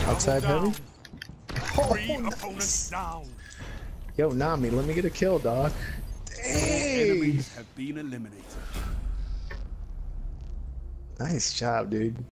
Outside heavy. Three Oh, opponents down. yo, Nami, let me get a kill, dog. Dang. Enemies have been eliminated. Nice job, dude.